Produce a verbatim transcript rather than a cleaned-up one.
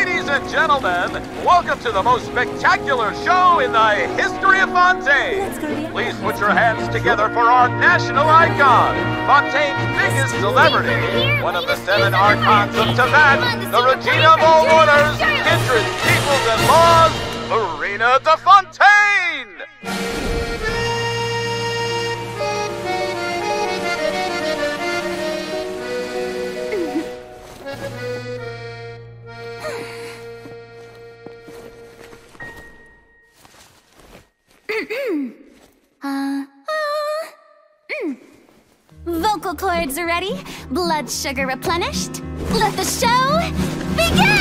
Ladies and gentlemen, welcome to the most spectacular show in the history of Fontaine. Please put your hands together for our national icon, Fontaine's biggest celebrity, one of the seven archons of Tibet, the Regina of all orders, kindreds, peoples, and laws, Furina de Fontaine! uh, uh, mm. Vocal cords ready, blood sugar replenished. Let the show begin!